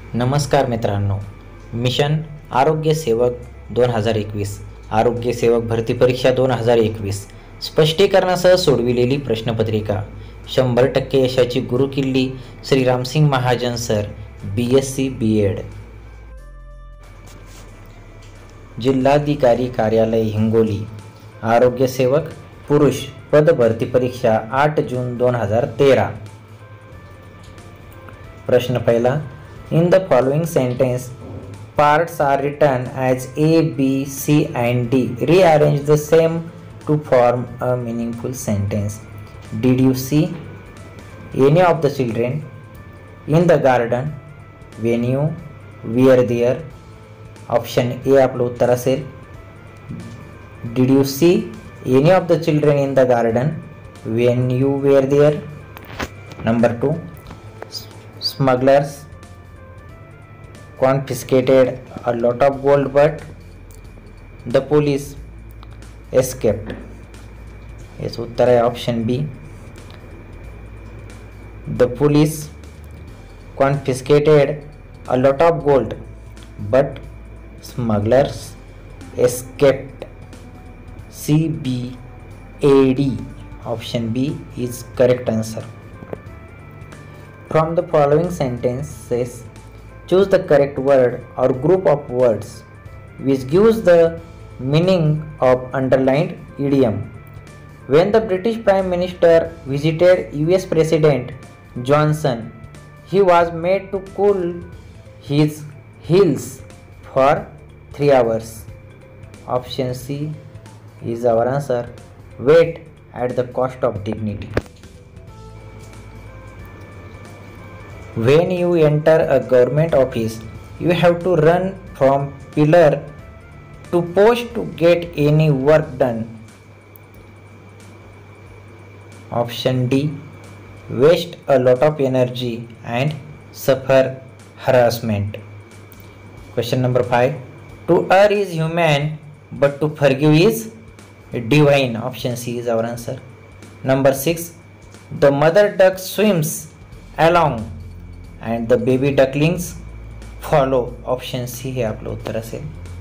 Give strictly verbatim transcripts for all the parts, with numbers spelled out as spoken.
नमस्कार मित्रांनो, मिशन आरोग्य सेवक दोन हजार एकवीस आरोग्य सेवक भरती परीक्षा दोन हजार एकवीस स्पष्टीकरणासह सोडविलेली प्रश्नपत्रिका. शंभर टक्के यशाची गुरुकिल्ली Shriramsingh Mahajan sir, B S C B Ed. जिल्हाधिकारी कार्यालय हिंगोली. आरोग्य सेवक पुरुष पद भरती परीक्षा आठ जून दोन हजार तेरा. प्रश्न पहिला. In the following sentence, parts are written as A, B, C and D. Rearrange the same to form a meaningful sentence. Did you see any of the children in the garden when you were there? Option A आपलं उत्तर असेल. Did you see any of the children in the garden when you were there? Number two. Smugglers confiscated a lot of gold, but the police escaped. याचं उत्तर आहे option B. The police confiscated a lot of gold, but smugglers escaped. C B A D. Option B is correct answer. From the following sentences, choose the correct word or group of words which gives the meaning of underlined idiom. When the British Prime Minister visited U S President Johnson, he was made to cool his heels for three hours. Option C is our answer. Wait at the cost of dignity. When you enter a government office, you have to run from pillar to post to get any work done. Option D. Waste a lot of energy and suffer harassment. Question number five. To err is human, but to forgive is divine. Option C is our answer. Number six. The mother duck swims along and the baby ducklings follow. Option C हे आपलं उत्तर असेल.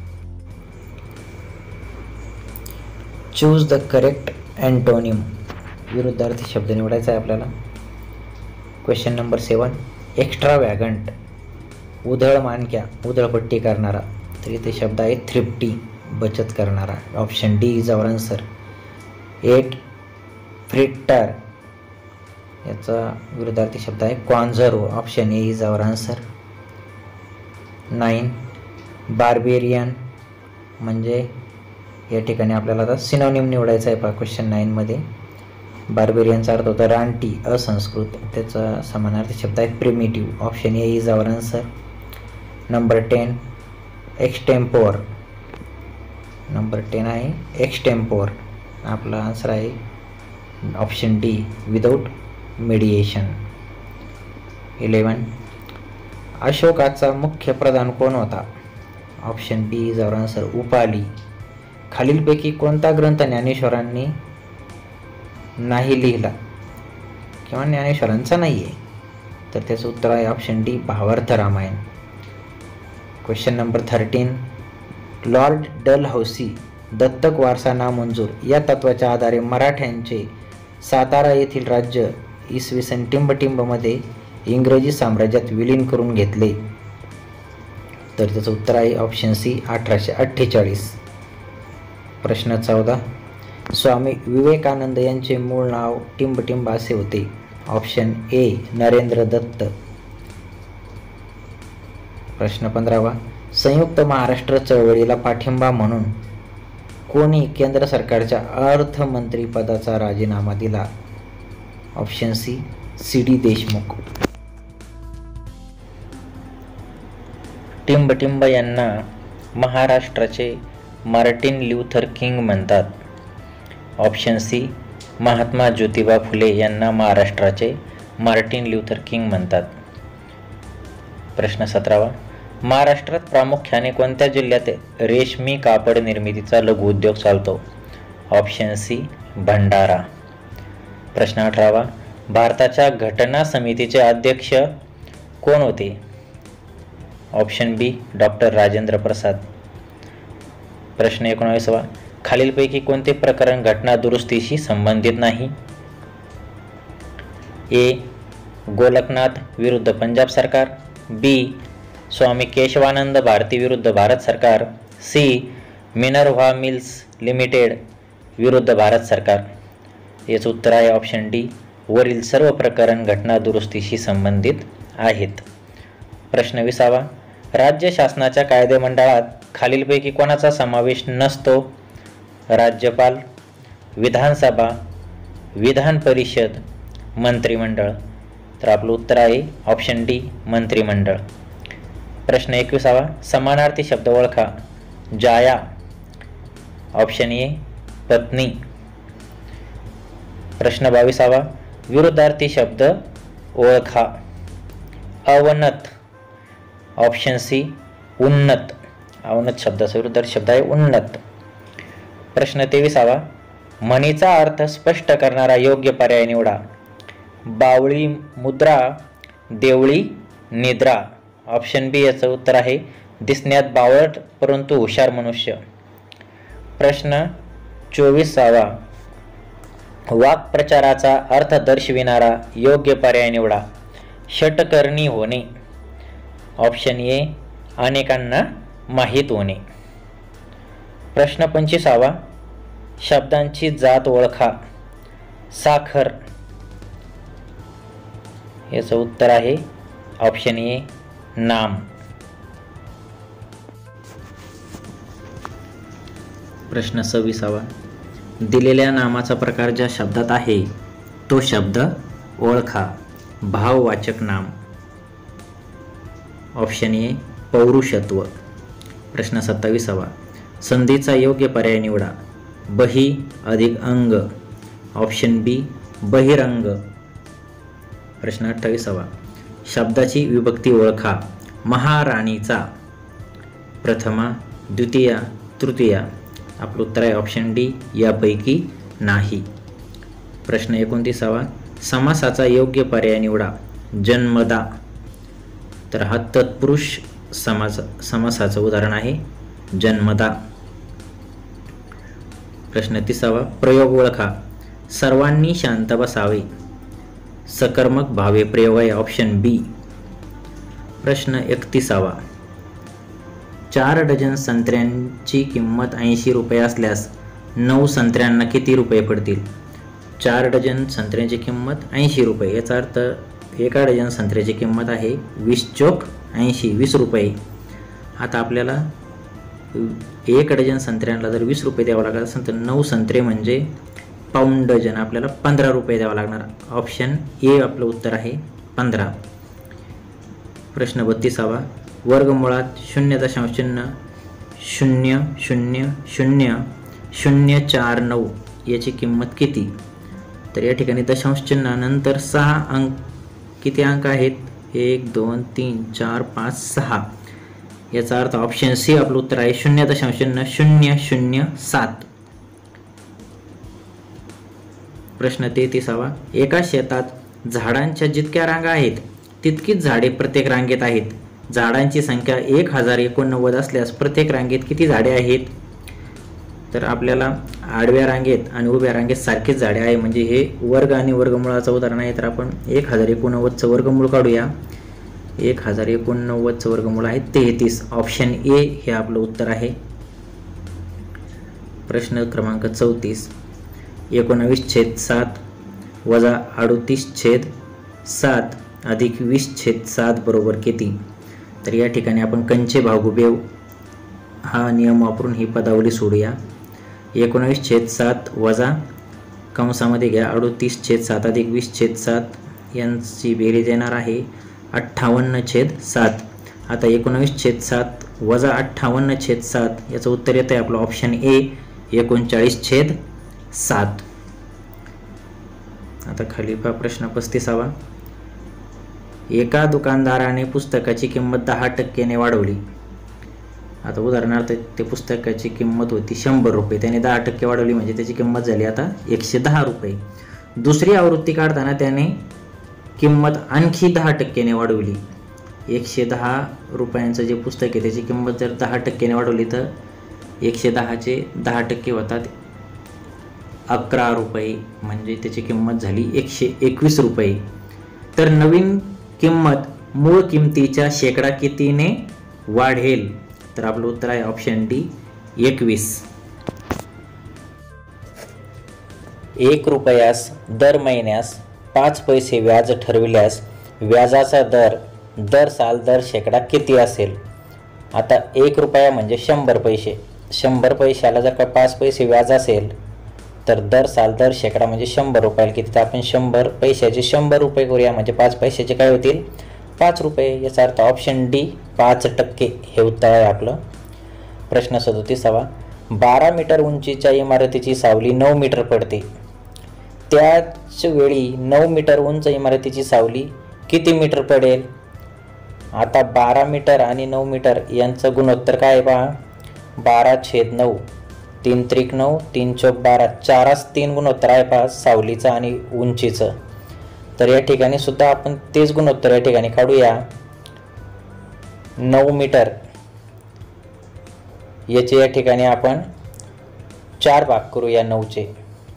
Choose the correct antonym. विरुद्धार्थी शब्द निवडायचा आहे आपल्याला. Question number seven. Extravagant, उधळ मानक्या, उधळपट्टी करणारा. तर इथे शब्द आहे थ्रिफ्टी, बचत करणारा. Option D is our answer. Eight. Fritter, याचा विरुद्धार्थी शब्द आहे conserve. Option A is our answer. Nine. Barbarian म्हणजे या ठिकाणी आपल्याला आता सिनोनिम निवडायचा आहे पहा क्वेश्चन नाईनमध्ये. बार्बेरियनचा अर्थ होता रानटी, असंस्कृत. त्याचा समानार्थी शब्द आहे primitive. Option A is our answer. Number ten. Extempore. Number ten आहे एक्सटेम्पोर. आपला आन्सर आहे option D without mediation. Eleven. अशोकाचा मुख्य प्रधान कोण होता? Option B is our answer. Upali. खालीलपैकी कोणता ग्रंथ ज्ञानेश्वरांनी नाही लिहिला किंवा ज्ञानेश्वरांचा नाही आहे? तर त्याचं उत्तर आहे option D Bhavarth Ramayan. Question number thirteen. Lord Dalhousie दत्तक वारसा नामंजूर या तत्वाच्या आधारे मराठ्यांचे सातारा येथील राज्य इसवी सन टिंबटिंबमध्ये इंग्रजी साम्राज्यात विलीन करून घेतले. तर त्याचं उत्तर आहे ऑप्शन सी अठराशे अठ्ठेचाळीस. प्रश्न चौदा. स्वामी विवेकानंद यांचे मूळ नाव टिंबटिंब असे होते. Option A Narendra Datta. प्रश्न पंधरावा. संयुक्त महाराष्ट्र चळवळीला पाठिंबा म्हणून कोणी केंद्र सरकारच्या अर्थमंत्री पदाचा राजीनामा दिला? Option C C D Deshmukh. टिंबटिंब यांना महाराष्ट्राचे मार्टिन ल्यूथर किंग म्हणतात. ऑप्शन सी महात्मा ज्योतिबा फुले यांना महाराष्ट्राचे मार्टिन ल्यूथर किंग म्हणतात. प्रश्न सतरावा. महाराष्ट्रात प्रामुख्याने कोणत्या जिल्ह्यात रेशमी कापड निर्मितीचा लघु उद्योग चालतो? Option C Bhandara. प्रश्न अठरावा. भारताच्या घटना समितीचे अध्यक्ष कोण होते? Option B doctor Rajendra Prasad. प्रश्न एकोणावीसावा, खालीलपैकी कोणते प्रकरण घटना दुरुस्तीशी संबंधित नाही? ए. गोलकनाथ विरुद्ध पंजाब सरकार. बी. स्वामी केशवानंद भारती विरुद्ध भारत सरकार. सी. मिनर्व्हा मिल्स लिमिटेड विरुद्ध भारत सरकार. याचं उत्तर आहे ऑप्शन डी. वरील सर्व प्रकरण घटना दुरुस्तीशी संबंधित आहेत. प्रश्न विसावा, राज्य शासनाच्या कायदेमंडळात खालीलपैकी कोणाचा समावेश नसतो? राज्यपाल, विधानसभा, विधान परिषद, मंत्रिमंडळ. तर आपलं उत्तर आहे ऑप्शन डी मंत्रिमंडळ. प्रश्न एकविसावा, समानार्थी शब्द ओळखा. जाया, ऑप्शन ए पत्नी. प्रश्न बावीसावा, विरुद्धार्थी शब्द ओळखा. अवनत, ऑप्शन सी उन्नत. अवनत शब्दाचा विरुद्धार्थी शब्द आहे उन्नत. प्रश्न तेविसावा, म्हणीचा अर्थ स्पष्ट करणारा योग्य पर्याय निवडा. बावळी मुद्रा, देवळी निद्रा. ऑप्शन बी याचं उत्तर आहे दिसण्यात बावळट परंतु हुशार मनुष्य. प्रश्न चोवीसावा, वाक्प्रचाराचा अर्थ दर्शविणारा योग्य पर्याय निवडा. षटकर्णी होणे. ऑप्शन ए अनेकांना माहीत होणे. प्रश्न पंचवीसावा, शब्दांची जात ओळखा. साखर. याचं उत्तर आहे ऑप्शन ए नाम. प्रश्न सव्वीसावा, दिलेल्या नामाचा प्रकार ज्या शब्दात आहे तो शब्द ओळखा. भाववाचक नाम. ऑप्शन ए पौरुषत्व. प्रश्न सत्तावीसावा, संधीचा योग्य पर्याय निवडा. बही अधिक अंग. ऑप्शन बी बहिरंग. प्रश्न अठ्ठावीसावा, शब्दाची विभक्ती ओळखा. महाराणीचा. प्रथमा, द्वितीया, तृतीया. आपलं उत्तर आहे ऑप्शन डी यापैकी नाही. प्रश्न एकोणतीसावा, समासाचा योग्य पर्याय निवडा. जन्मदा. तर हा तत्पुरुष समास समासाचं उदाहरण आहे जन्मदा. प्रश्न तिसावा, प्रयोग ओळखा. सर्वांनी शांत बसावे. सकर्मक भावे प्रयोग आहे ऑप्शन बी. प्रश्न एकतीसावा, चार डझन संत्र्यांची किंमत ऐंशी रुपये असल्यास नऊ संत्र्यांना किती रुपये पडतील? चार डझन संत्र्यांची किंमत ऐंशी रुपये. याचा अर्थ एका डझन संत्र्याची किंमत आहे वीस चोक ऐंशी, वीस रुपये. आता आपल्याला एक डझन संत्र्यांना जर वीस रुपये द्यावं लागत असेल तर नऊ संत्रे म्हणजे पाऊण डझन आपल्याला पंधरा रुपये द्यावा लागणार. ऑप्शन ए आपलं उत्तर आहे पंधरा. प्रश्न बत्तीसावा, वर्गमुळात शून्य दशांश शून्य शून्य शून्य शून्य शून्य चार नऊ याची किंमत किती? तर या ठिकाणी दशांश चिन्हानंतर सहा अंक किती अंक आहेत? एक दोन तीन चार पाच सहा. याचा अर्थ ऑप्शन सी आपलं उत्तर आहे शून्य दशांश शून्य शून्य शून्य सात. प्रश्न तेहतीसावा, एका शेतात झाडांच्या जितक्या रांगा आहेत तितकीच झाडे प्रत्येक रांगेत आहेत. झाडांची संख्या एक हजार एकोणनव्वद असल्यास प्रत्येक रांगेत किती झाडे आहेत? तर आपल्याला आडव्या रांगेत आणि उभ्या रांगेत सारखीच झाडे आहे, म्हणजे हे वर्ग आणि वर्गमूळाचं उदाहरण आहे. तर आपण एक हजार एकोणनव्वदचं वर्गमूळ काढूया. एक हजार एकोणनव्वदचं वर्गमूळ आहे तेहतीस. ऑप्शन ए हे आपलं उत्तर आहे. प्रश्न क्रमांक चौतीस, एकोणावीस छेद सात वजा अडतीस छेद सात अधिक वीस छेद सात बरोबर किती? तर या ठिकाणी आपण कंचे भागुबेव हा नियम वापरून ही पदावली सोडूया. एकोणावीस छेद सात वजा कंसामध्ये घ्या अडतीस छेद सात अधिक वीस छेद सात यांची बेरीज येणार आहे अठ्ठावन्न छेद सात. आता एकोणावीस छेद सात वजा अठ्ठावन्न छेद सात याचं उत्तर येतं आहे आपलं ऑप्शन ए एकोणचाळीस छेद सात. आता खाली पहा प्रश्न पस्तीसावा, एका दुकानदाराने पुस्तकाची किंमत दहा टक्क्याने वाढवली. आता उदाहरणार्थ ते पुस्तकाची किंमत होती शंभर रुपये, त्याने दहा टक्के वाढवली म्हणजे त्याची किंमत झाली आता एकशे दहा रुपये. दुसरी आवृत्ती काढताना त्याने किंमत आणखी दहा टक्क्याने वाढवली. एकशे दहा रुपयांचं जे पुस्तक आहे त्याची किंमत जर दहा टक्क्याने वाढवली तर एकशे दहाचे दहा टक्के होतात अकरा रुपये, म्हणजे त्याची किंमत झाली एकशे एकवीस रुपये. तर नवीन किंमत मूळ किमतीच्या शेकडा कितीने वाढेल? तर आपलं उत्तर आहे ऑप्शन डी एकवीस. एक रुपयास दर महिन्यास पाच पैसे व्याज ठरविल्यास व्याजाचा दर दर साल दर शेकडा किती असेल? आता एक रुपया म्हणजे शंभर पैसे, शंभर पैशाला जर का पाच पैसे व्याज असेल तर दर साल दर शेकडा म्हणजे शंभर रुपयाला किती? तर आपण शंभर पैशाचे शंभर रुपये करूया, म्हणजे पाच पैशाचे काय होतील? पाच रुपये. याचा अर्थ ऑप्शन डी पाच टक्के हे उत्तर आहे आपलं. प्रश्न सदोतीसावा. बारा मीटर उंचीच्या इमारतीची सावली नऊ मीटर पडते, त्याच वेळी नऊ मीटर उंच इमारतीची सावली किती मीटर पडेल? आता बारा मीटर आणि नऊ मीटर यांचं गुणोत्तर काय आहे पहा. बारा छेद नऊ, तीन त्रिक नऊ, तीन चौक बारा, चाराच तीन गुणोत्तर आहे पहा सावलीचं आणि उंचीचं. तर या ठिकाणी सुद्धा आपण तेच गुणोत्तर या ठिकाणी काढूया. नऊ मीटर याचे या ठिकाणी आपण चार भाग करूया नऊचे.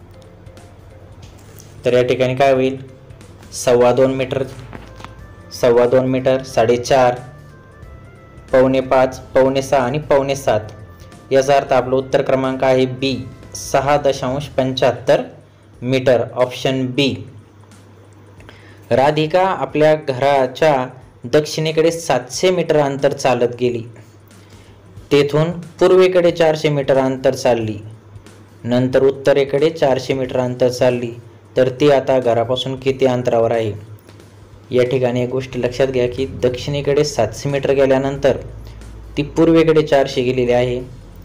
तर या ठिकाणी काय होईल? सव्वा दोन मीटर, सव्वा दोन मीटर, साडेचार, पावणे पाच, पावणे सहा आणि पावणे सात. याचा अर्थ आपलं उत्तर क्रमांक आहे बी सहा दशांश पंच्याहत्तर मीटर, ऑप्शन बी. राधिका आपल्या घराच्या दक्षिणेकडे सातशे मीटर अंतर चालत गेली, तेथून पूर्वेकडे चारशे मीटर अंतर चालली, नंतर उत्तरेकडे चारशे मीटर अंतर चालली, तर ती आता घरापासून किती अंतरावर आहे? या ठिकाणी एक गोष्ट लक्षात घ्या की दक्षिणेकडे सातशे मीटर गेल्यानंतर ती पूर्वेकडे चारशे गेलेली आहे.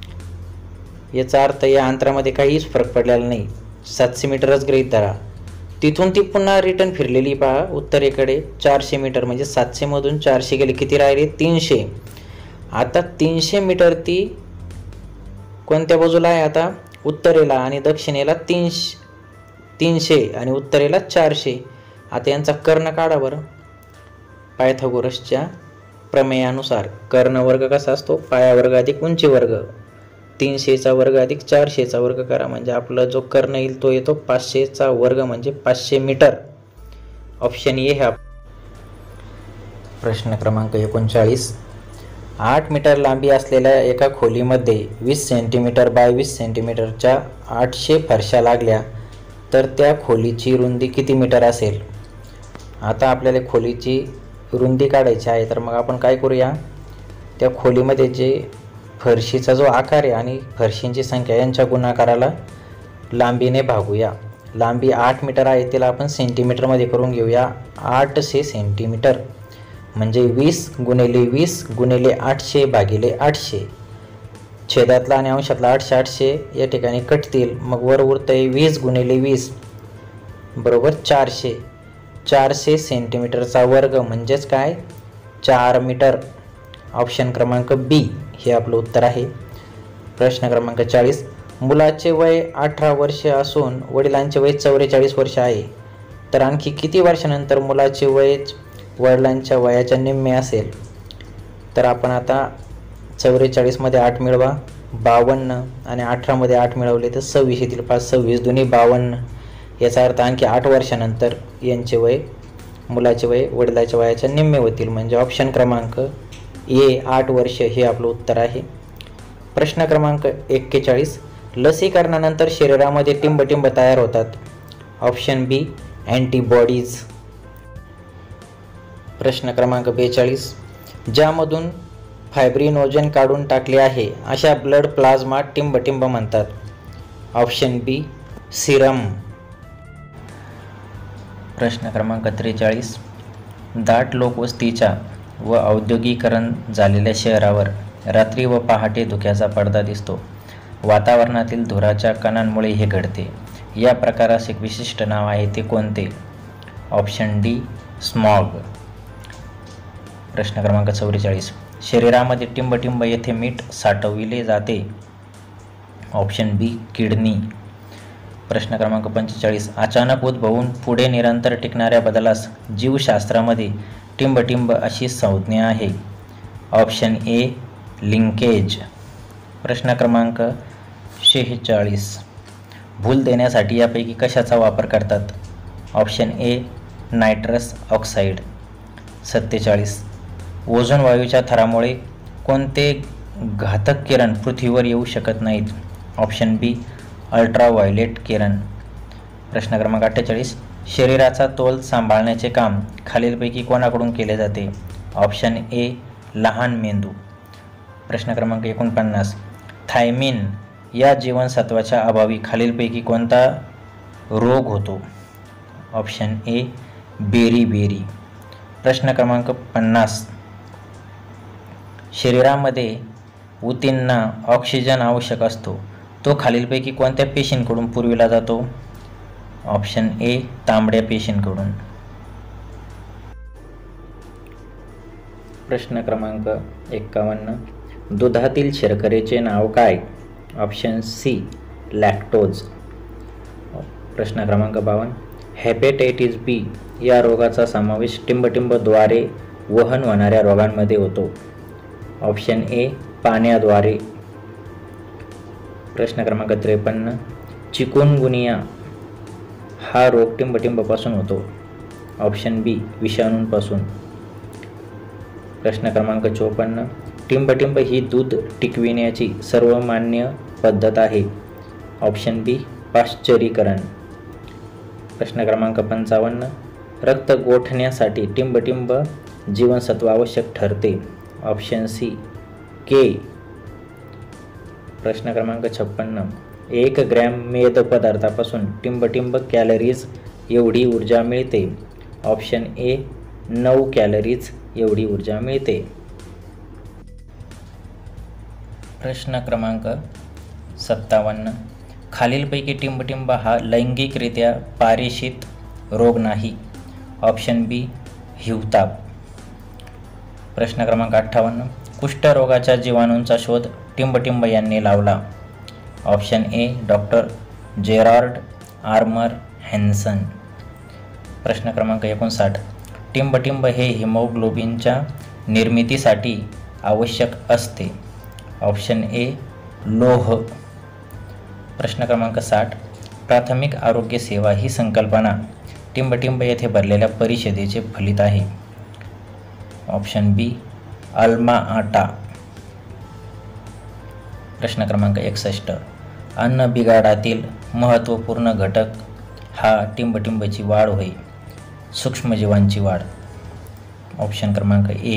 याचा अर्थ या अंतरामध्ये काहीच फरक पडलेला नाही, सातशे मीटरच गृहीत धरा. तिथून ती पुन्हा रिटर्न फिरलेली पहा उत्तरेकडे चारशे मीटर, म्हणजे सातशे मधून चारशे गेले, किती राहिले? तीनशे. आता तीनशे मीटर ती कोणत्या बाजूला आहे? आता उत्तरेला, आणि दक्षिणेला तीनशे तीनशे आणि उत्तरेला चारशे. आता यांचा कर्ण काढा बरं. पायथागोरसच्या प्रमेयानुसार कर्ण वर्ग कसा असतो? पाया वर्ग अधिक उंची वर्ग. तीनशेचा वर्ग अधिक चारशेचा वर्ग करा, म्हणजे आपला जो कर्ण येईल तो येतो पाचशेचा वर्ग, म्हणजे पाचशे मीटर. ऑप्शन ए हा. प्रश्न क्रमांक एकोणचाळीस. आठ मीटर लांबी असलेल्या एका खोलीमध्ये वीस सेंटीमीटर बाय वीस सेंटीमीटरच्या आठशे फरशा लागल्या, तर त्या खोलीची रुंदी किती मीटर असेल? आता आपल्याला खोलीची रुंदी काढायची आहे, तर मग आपण काय करूया? त्या खोलीमध्ये जे फरशीचा जो आकार आहे आणि फरशींची संख्या यांच्या गुणाकाराला लांबीने भागूया. लांबी आठ मीटर आहे, त्याला आपण सेंटीमीटरमध्ये करून घेऊया. आठशे सेंटीमीटर म्हणजे वीस गुणिले वीस गुणिले आठशे भागिले आठशे. छेदातला आणि अंशातला आठशे आठशे या ठिकाणी कटतील, मग वर उरतंय वीस गुणिले वीस बरोबर चारशे. चारशे सेंटीमीटरचा वर्ग म्हणजेच काय? चार मीटर. ऑप्शन क्रमांक बी हे आपलं उत्तर आहे. प्रश्न क्रमांक चाळीस. मुलाचे वय अठरा वर्ष असून वडिलांचे वय चौवेचाळीस वर्ष आहे, तर आणखी किती वर्षानंतर मुलाचे वय वडिलांच्या वयाच्या निम्मे असेल? तर आपण आता चौवेचाळीसमध्ये आठ मिळवा, बावन्न, आणि अठरामध्ये आठ मिळवले तर सव्वीस येतील. पाच सव्वीस दोन्ही बावन्न. याचा अर्थ आणखी आठ वर्षानंतर यांचे वय, मुलाचे वय वडिलाच्या वयाच्या निम्मे होतील, म्हणजे ऑप्शन क्रमांक ए आठ वर्ष हे आपलं उत्तर आहे. प्रश्न क्रमांक एक्केचाळीस. लसीकरणानंतर शरीरामध्ये टिंबटिंब तयार होतात. Option B antibodies. प्रश्न क्रमांक बेचाळीस. ज्यामधून फायब्रिनोजन काढून टाकले आहे अशा ब्लड प्लाझ्मा टिंबटिंब म्हणतात. Option B serum. प्रश्न क्रमांक त्रेचाळीस. दाट लोकवस्तीच्या व औद्योगिकरण झालेल्या शहरावर रात्री व पहाटे धुक्याचा पडदा दिसतो. वातावरणातील धुराच्या कणांमुळे हे घडते. या प्रकारास एक विशिष्ट नाव आहे, ते कोणते? Option D smog. प्रश्न क्रमांक चौवेचाळीस. शरीरामध्ये टिंबटिंब येथे मीठ साठविले जाते. Option B kidney. प्रश्न क्रमांक पंचेचाळीस. अचानक उद्भवून पुढे निरंतर टिकणाऱ्या बदलास जीवशास्त्रामध्ये टिंबटिंब अशी संज्ञा आहे? Option A linkage. प्रश्न क्रमांक शेहेचाळीस. भूल देण्यासाठी यापैकी कशाचा वापर करतात? Option A nitrous oxide. सत्तेचाळीस. ओझोन वायूच्या थरामुळे कोणते घातक किरण पृथ्वीवर येऊ शकत नाहीत? ऑप्शन बी अल्ट्राव्हायोलेट किरण. प्रश्न क्रमांक अठ्ठेचाळीस. शरीराचा तोल सांभाळण्याचे काम खालीलपैकी कोणाकडून केले जाते? ऑप्शन ए लहान मेंदू. प्रश्न क्रमांक एकोणपन्नास. थायमिन या जीवनसत्वाच्या अभावी खालीलपैकी कोणता रोग होतो? Option A beriberi. प्रश्न क्रमांक पन्नास. शरीरामध्ये ऊतींना ऑक्सिजन आवश्यक असतो, तो खालीलपैकी कोणत्या पेशींकडून पुरविला जातो? ऑप्शन ए तांबड्या पेशींकडून. प्रश्न क्रमांक एक्कावन्न. दुधातील शर्करेचे नाव काय? Option C lactose. प्रश्न क्रमांक बावन्न. हेपेटायटिस बी या रोगाचा समावेश टिंबटिंबद्वारे वहन होणाऱ्या रोगांमध्ये होतो? ऑप्शन ए पाण्याद्वारे. प्रश्न क्रमांक त्रेपन्न. चिकुनगुनिया हा रोग टिंबटिंबपासून होतो? ऑप्शन बी विषाणूंपासून. प्रश्न क्रमांक चोपन्न. टिंबटिंब ही दूध टिकविण्याची सर्वमान्य पद्धत आहे? ऑप्शन बी पाश्चरीकरण. प्रश्न क्रमांक पंचावन्न. रक्त गोठण्यासाठी टिंबटिंब जीवनसत्व आवश्यक ठरते? Option C K. प्रश्न क्रमांक छप्पन्न. एक ग्रॅम मेद पदार्थापासून टिंबटिंब कॅलरीज एवढी ऊर्जा मिळते? ऑप्शन ए नऊ कॅलरीज एवढी ऊर्जा मिळते. प्रश्न क्रमांक सत्तावन्न. खालीलपैकी टिंबटिंब हा लैंगिकरित्या पारेषित रोग नाही? ऑप्शन बी हिवताप. प्रश्न क्रमांक अठ्ठावन्न. कुष्ठरोगाच्या जीवाणूंचा शोध टिंबटिंब यांनी लावला? Option A doctor Gerhard Armauer Hansen. प्रश्न क्रमांक एकोणसाठ. टिंबटिंब हे हिमोग्लोबिनच्या निर्मितीसाठी आवश्यक असते? ऑप्शन ए लोह. प्रश्न क्रमांक साठ. प्राथमिक आरोग्य सेवा ही संकल्पना टिंबटिंब येथे भरलेल्या परिषदेचे फलित आहे? Option B Alma Ata. प्रश्न क्रमांक एकसष्ट. अन्न बिघाडातील महत्त्वपूर्ण घटक हा टिंबटिंबची वाढ होय? सूक्ष्मजीवांची वाढ. ऑप्शन क्रमांक ए.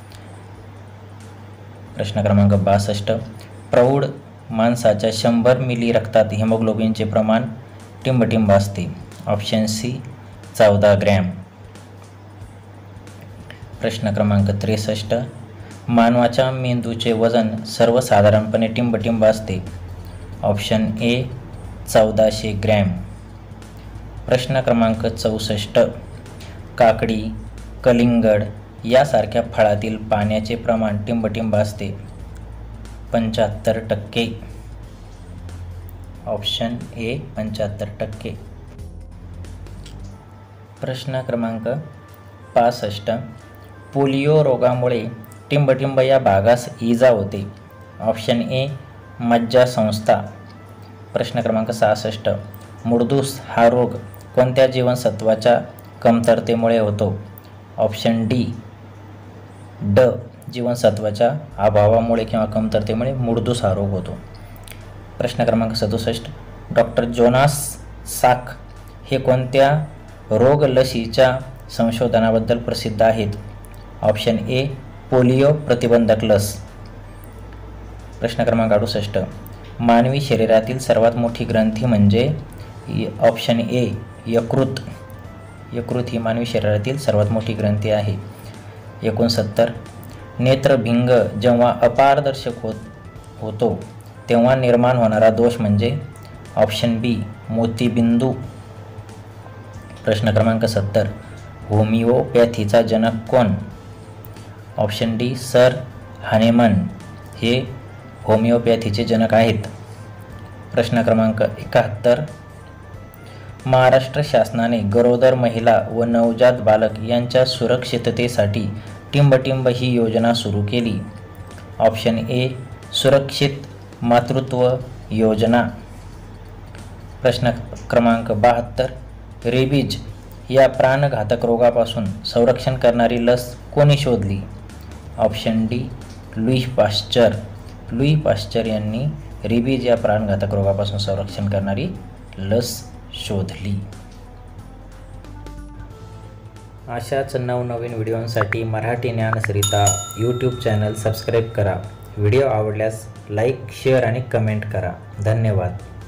प्रश्न क्रमांक बासष्ट. प्रौढ माणसाच्या शंभर मिली रक्तात हिमोग्लोबिनचे प्रमाण टिंबटिंब असते? ऑप्शन सी चौदा ग्रॅम. प्रश्न क्रमांक त्रेसष्ट. मानवाच्या मेंदूचे वजन सर्वसाधारणपणे टिंबटिंब असते? ऑप्शन ए चौदाशे ग्रॅम. प्रश्न क्रमांक चौसष्ट. काकडी, कलिंगड यासारख्या फळातील पाण्याचे प्रमाण टिंबटिंब असते? पंच्याहत्तर टक्के. ऑप्शन ए पंच्याहत्तर टक्के. प्रश्न क्रमांक पासष्ट. पोलिओ रोगामुळे टिंबटिंब या भागास इजा होते? ऑप्शन ए मज्जासंस्था. प्रश्न क्रमांक सहासष्ट. मुडदूस हा रोग कोणत्या जीवनसत्वाच्या कमतरतेमुळे होतो? ऑप्शन डी ड जीवनसत्वाच्या अभावामुळे किंवा कमतरतेमुळे मुडदूस हा रोग होतो. प्रश्न क्रमांक सदुसष्ट. डॉक्टर जोनास साक हे कोणत्या रोग लसीच्या संशोधनाबद्दल प्रसिद्ध आहेत? ऑप्शन ए पोलिओ प्रतिबंधक लस. प्रश्न क्रमांक अडुसष्ट. मानवी शरीरातील सर्वात मोठी ग्रंथी म्हणजे? ऑप्शन ए यकृत. यकृत ही मानवी शरीरातील सर्वात मोठी ग्रंथी आहे. एकोणसत्तर. नेत्रभिंग जेव्हा अपारदर्शक होत होतो तेव्हा निर्माण होणारा दोष म्हणजे? ऑप्शन बी मोतीबिंदू. प्रश्न क्रमांक सत्तर. होमिओपॅथीचा जनक कोण? ऑप्शन डी सर हानेमन हे होमिओपॅथीचे जनक आहेत. प्रश्न क्रमांक एकाहत्तर. महाराष्ट्र शासनाने गरोदर महिला व नवजात बालक यांच्या सुरक्षिततेसाठी टिंबटिंब ही योजना सुरू केली? ऑप्शन ए सुरक्षित मातृत्व योजना. प्रश्न क्रमांक बहात्तर. रेबीज या प्राणघातक रोगापासून संरक्षण करणारी लस कोणी शोधली? Option D Louis Pasteur. Louis Pasteur यांनी रेबीज या प्राणघातक रोगापासून संरक्षण करणारी लस शोधली. अशाच नवनवीन व्हिडिओंसाठी Marathi Dnyansarita YouTube channel subscribe करा. व्हिडिओ आवडल्यास लाईक, शेअर आणि कमेंट करा. धन्यवाद.